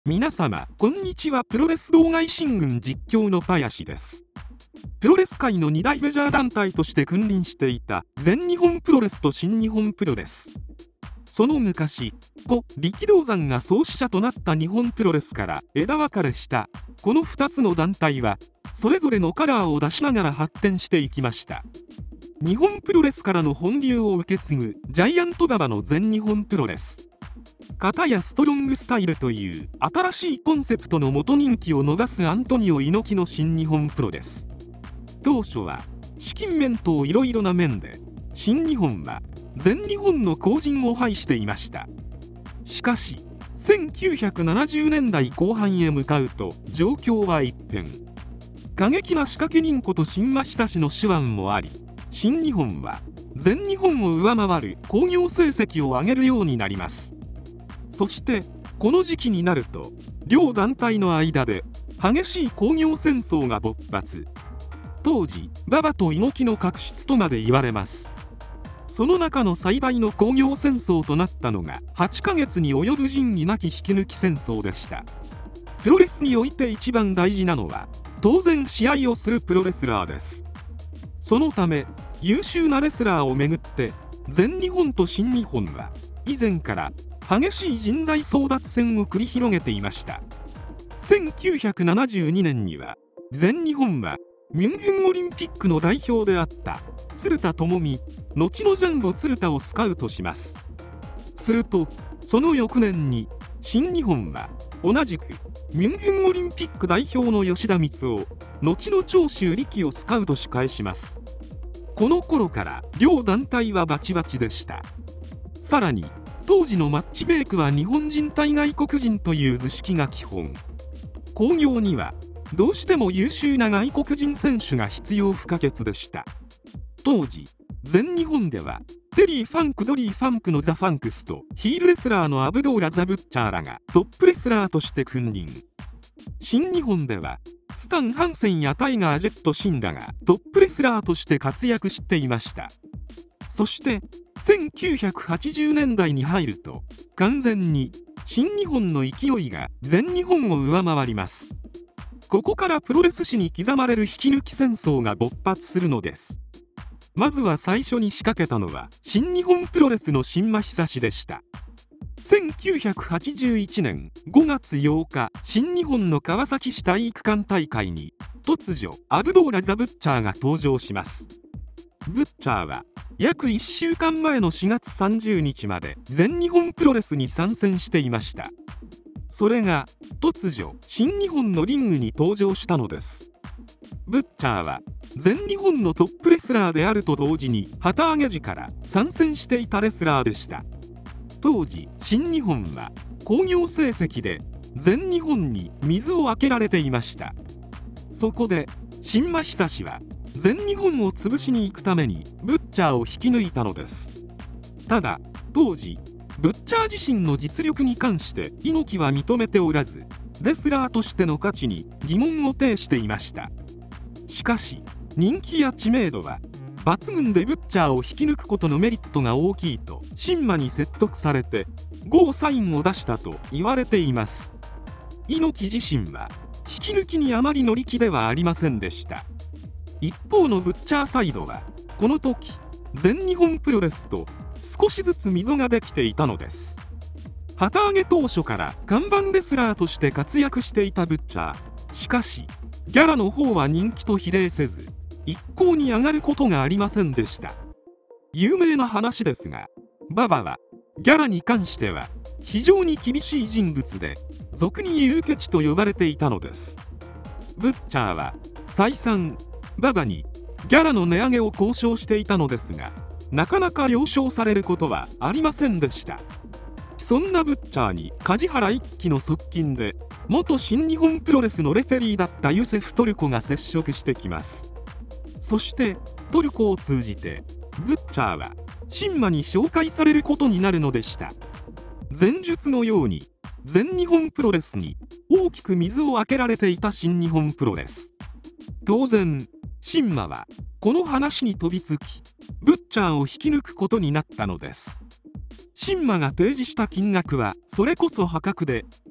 皆様こんにちは。プロレス動画新軍実況の林です。プロレス界の2大メジャー団体として君臨していた全日本プロレスと新日本プロレス、その昔故力道山が創始者となった日本プロレスから枝分かれしたこの2つの団体はそれぞれのカラーを出しながら発展していきました。日本プロレスからの本流を受け継ぐジャイアント馬場の全日本プロレス、片やストロングスタイルという新しいコンセプトの元人気を逃すアントニオ猪木の新日本プロレス。当初は資金面等いろいろな面で新日本は全日本の後塵を拝していました。しかし1970年代後半へ向かうと状況は一変。過激な仕掛け人こと新間久志の手腕もあり、新日本は全日本を上回る興行成績を上げるようになります。そしてこの時期になると両団体の間で激しい興行戦争が勃発。当時馬場と猪木の確執とまで言われます。その中の最大の興行戦争となったのが8ヶ月に及ぶ仁義なき引き抜き戦争でした。プロレスにおいて一番大事なのは当然試合をするプロレスラーです。そのため優秀なレスラーをめぐって全日本と新日本は以前から激しい人材争奪戦を繰り広げていました。1972年には全日本はミュンヘンオリンピックの代表であった鶴田智美、後のジャンボ鶴田をスカウトします。するとその翌年に新日本は同じくミュンヘンオリンピック代表の吉田光夫、後の長州力をスカウトし返します。この頃から両団体はバチバチでした。さらに当時のマッチメイクは日本人対外国人という図式が基本。興行にはどうしても優秀な外国人選手が必要不可欠でした。当時全日本ではテリー・ファンク、ドリー・ファンクのザ・ファンクスとヒールレスラーのアブドーラ・ザ・ブッチャーらがトップレスラーとして君臨。新日本ではスタン・ハンセンやタイガー・ジェット・シンらがトップレスラーとして活躍していました。そして1980年代に入ると完全に新日本の勢いが全日本を上回ります。ここからプロレス史に刻まれる引き抜き戦争が勃発するのです。まずは最初に仕掛けたのは新日本プロレスの新間久志でした。1981年5月8日、新日本の川崎市体育館大会に突如アブドーラ・ザ・ブッチャーが登場します。ブッチャーは約1週間前の4月30日まで全日本プロレスに参戦していました。それが突如新日本のリングに登場したのです。ブッチャーは全日本のトップレスラーであると同時に旗揚げ時から参戦していたレスラーでした。当時新日本は興行成績で全日本に水をあけられていました。そこで新間久志は全日本を潰しに行くためにブッチャーを引き抜いたのです。ただ当時ブッチャー自身の実力に関して猪木は認めておらず、レスラーとしての価値に疑問を呈していました。しかし人気や知名度は抜群でブッチャーを引き抜くことのメリットが大きいと新間に説得されてゴーサインを出したと言われています。猪木自身は引き抜きにあまり乗り気ではありませんでした。一方のブッチャーサイドはこの時全日本プロレスと少しずつ溝ができていたのです。旗揚げ当初から看板レスラーとして活躍していたブッチャー、しかしギャラの方は人気と比例せず一向に上がることがありませんでした。有名な話ですが、馬場はギャラに関しては非常に厳しい人物で俗に言うケチと呼ばれていたのです。ブッチャーは再三馬場にギャラの値上げを交渉していたのですが、なかなか了承されることはありませんでした。そんなブッチャーに梶原一騎の側近で元新日本プロレスのレフェリーだったユセフ・トルコが接触してきます。そしてトルコを通じてブッチャーは新間に紹介されることになるのでした。前述のように全日本プロレスに大きく水をあけられていた新日本プロレス。当然新間はこの話に飛びつきブッチャーを引き抜くことになったのです。新間が提示した金額はそれこそ破格で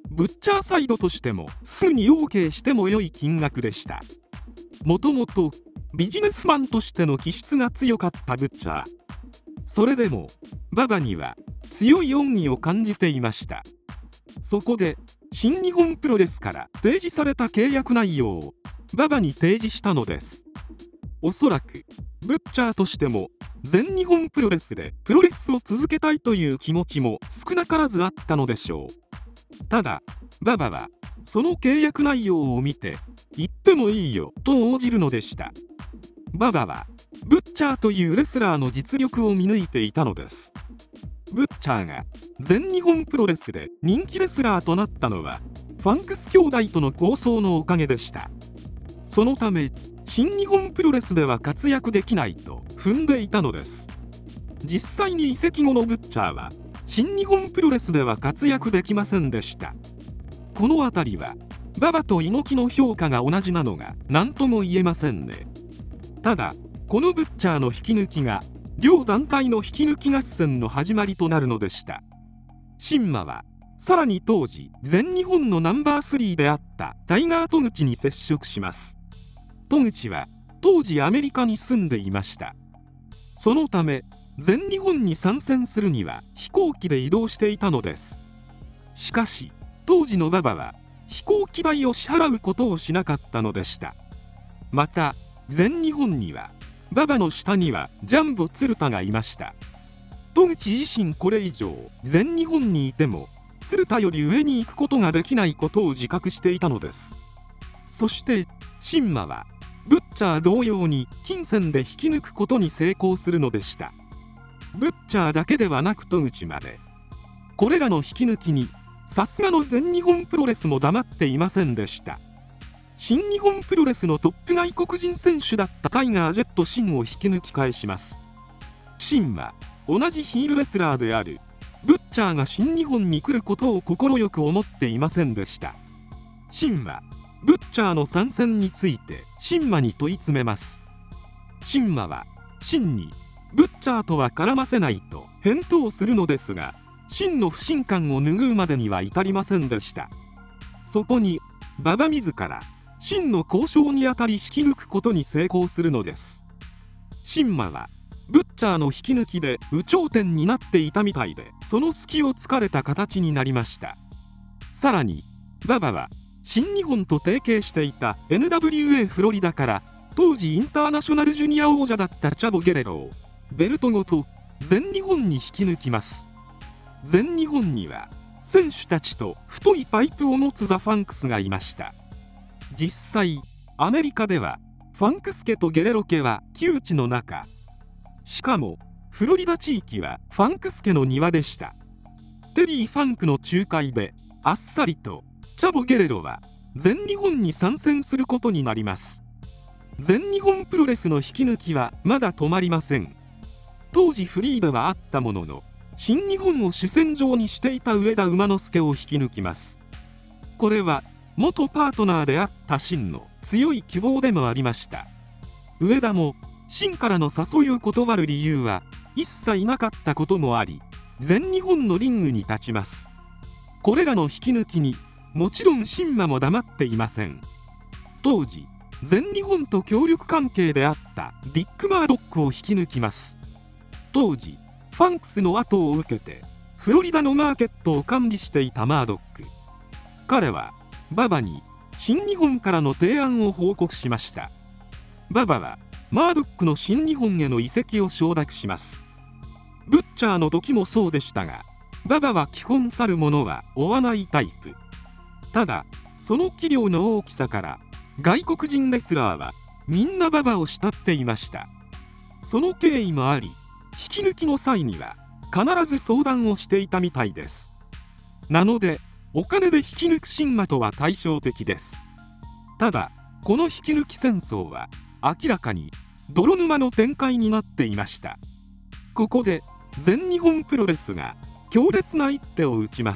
ブッチャーサイドとしてもすぐに OK しても良い金額でした。もともとビジネスマンとしての気質が強かったブッチャー。それでも馬場には強い恩義を感じていました。そこで新日本プロレスから提示された契約内容を馬場に提示したのです。おそらくブッチャーとしても全日本プロレスでプロレスを続けたいという気持ちも少なからずあったのでしょう。ただ馬場はその契約内容を見て言ってもいいよと応じるのでした。馬場はブッチャーというレスラーの実力を見抜いていたのです。ブッチャーが全日本プロレスで人気レスラーとなったのはファンクス兄弟との構想のおかげでした。そのため新日本プロレスでは活躍できないと踏んでいたのです。実際に移籍後のブッチャーは新日本プロレスでは活躍できませんでした。この辺りは馬場と猪木の評価が同じなのが何とも言えませんね。ただこのブッチャーの引き抜きが両団体の引き抜き合戦の始まりとなるのでした。新馬はさらに当時全日本のナンバー3であったタイガー戸口に接触します。戸口は当時アメリカに住んでいました。そのため全日本に参戦するには飛行機で移動していたのです。しかし当時の馬場は飛行機代を支払うことをしなかったのでした。また全日本には馬場の下にはジャンボ鶴田がいました。戸口自身これ以上全日本にいても鶴田より上に行くことができないことを自覚していたのです。そして新馬はブッチャー同様に金銭で引き抜くことに成功するのでした。ブッチャーだけではなく戸口まで。これらの引き抜きにさすがの全日本プロレスも黙っていませんでした。新日本プロレスのトップ外国人選手だったタイガー・ジェット・シンを引き抜き返します。シンは同じヒールレスラーであるブッチャーが新日本に来ることを快く思っていませんでした。シンはブッチャーの参戦についてシンマに問い詰めます。シンマはシンにブッチャーとは絡ませないと返答するのですが、シンの不信感を拭うまでには至りませんでした。そこに馬場自らシンの交渉にあたり引き抜くことに成功するのです。シンマはブッチャーの引き抜きで有頂天になっていたみたいで、その隙を突かれた形になりました。さらに馬場は新日本と提携していた NWA フロリダから当時インターナショナルジュニア王者だったチャボ・ゲレロをベルトごと全日本に引き抜きます。全日本には選手たちと太いパイプを持つザ・ファンクスがいました。実際アメリカではファンクス家とゲレロ家は旧知の仲。しかもフロリダ地域はファンクス家の庭でした。テリー・ファンクの仲介であっさりとチャボ・ゲレロは全日本に参戦することになります。全日本プロレスの引き抜きはまだ止まりません。当時フリーではあったものの新日本を主戦場にしていた上田馬之助を引き抜きます。これは元パートナーであった真の強い希望でもありました。上田も真からの誘いを断る理由は一切なかったこともあり、全日本のリングに立ちます。これらの引き抜きにもちろん真馬も黙っていません。当時全日本と協力関係であったディック・マードックを引き抜きます。当時ファンクスの後を受けてフロリダのマーケットを管理していたマードック。彼は馬場に新日本からの提案を報告しました。馬場はマードックの新日本への移籍を承諾します。ブッチャーの時もそうでしたが、馬場は基本去る者は追わないタイプ。ただその器量の大きさから外国人レスラーはみんな馬場を慕っていました。その経緯もあり、引き抜きの際には必ず相談をしていたみたいです。なのでお金で引き抜く新馬とは対照的です。ただこの引き抜き戦争は明らかに泥沼の展開になっていました。ここで全日本プロレスが強烈な一手を打ちます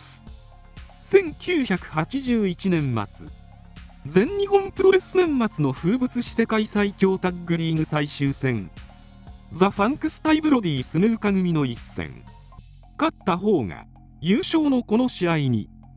。1981年末、全日本プロレス年末の風物詩世界最強タッグリーグ最終戦、ザ・ファンクス対ブロディ・スヌーカ組の一戦。勝った方が優勝のこの試合に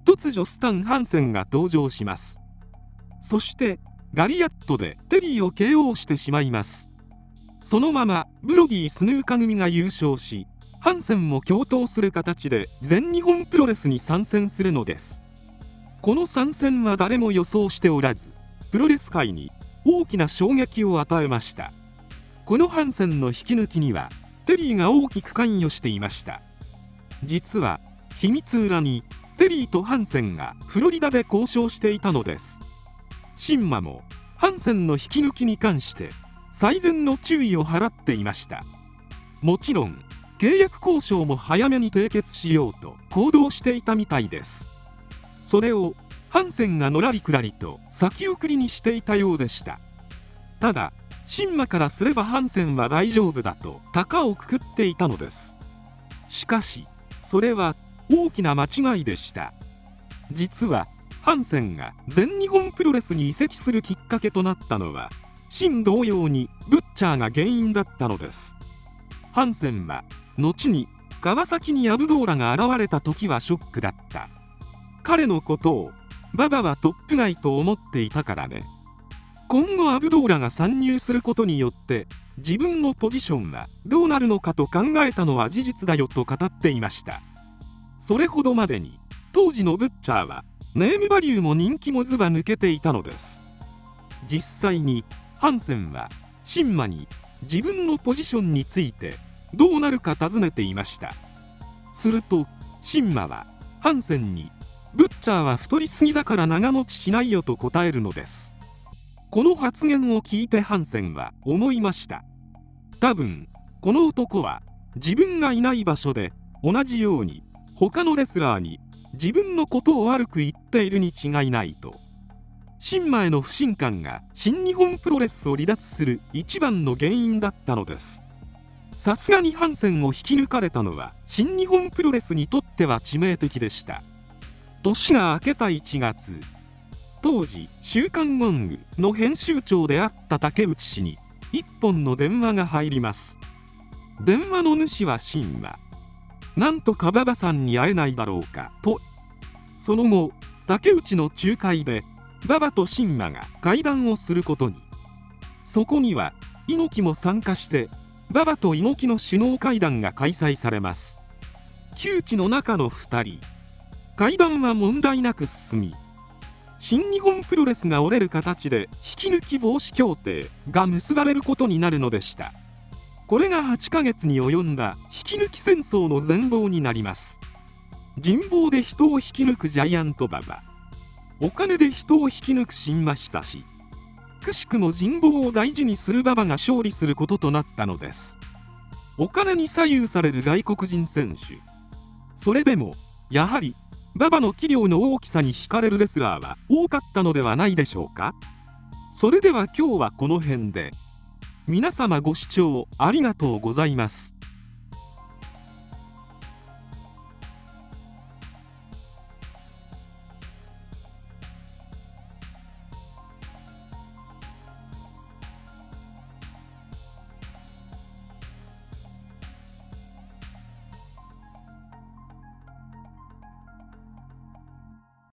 突如スタン・ハンセンが登場します。そしてラリアットでテリーを KO してしまいます。そのままブロディ・スヌーカ組が優勝し、ハンセンも共闘する形で全日本プロレスに参戦するのです。この参戦は誰も予想しておらず、プロレス界に大きな衝撃を与えました。このハンセンの引き抜きにはテリーが大きく関与していました。実は秘密裏にテリーとハンセンがフロリダで交渉していたのです。シンマもハンセンの引き抜きに関して最善の注意を払っていました。もちろん契約交渉も早めに締結しようと行動していたみたいです。それをハンセンがのらりくらりと先送りにしていたようでした。ただシンマからすればハンセンは大丈夫だと高をくくっていたのです。しかしそれは大きな間違いでした。実はハンセンが全日本プロレスに移籍するきっかけとなったのは、シン同様にブッチャーが原因だったのです。ハンセンは後に川崎にアブドーラが現れた時はショックだった。彼のことをババはトップガイと思っていたからね。今後アブドーラが参入することによって自分のポジションはどうなるのかと考えたのは事実だよと語っていました。それほどまでに当時のブッチャーはネームバリューも人気もずば抜けていたのです。実際にハンセンはシンマに自分のポジションについてどうなるか尋ねていました。するとシンマはハンセンにブッチャーは太りすぎだから長持ちしないよと答えるのです。この発言を聞いてハンセンは思いました。多分この男は自分がいない場所で同じように他のレスラーに自分のことを悪く言っているに違いないと。シンマへの不信感が新日本プロレスを離脱する一番の原因だったのです。さすがにハンセンを引き抜かれたのは新日本プロレスにとっては致命的でした。年が明けた1月、当時週刊ゴングの編集長であった竹内氏に一本の電話が入ります。電話の主はシンマ。なんとか馬場さんに会えないだろうかと。その後竹内の仲介で馬場とシンマが会談をすることに。そこには猪木も参加して馬場と猪木の首脳会談が開催されます。旧知の中の2人。会談は問題なく進み、新日本プロレスが折れる形で引き抜き防止協定が結ばれることになるのでした。これが8ヶ月に及んだ引き抜き戦争の全貌になります。人望で人を引き抜くジャイアント馬場、お金で人を引き抜く新馬久志。くしくも人望を大事にする馬場が勝利することとなったのです。お金に左右される外国人選手。それでもやはり馬場の器量の大きさに惹かれるレスラーは多かったのではないでしょうか。それでは今日はこの辺で。皆様ご視聴ありがとうございます。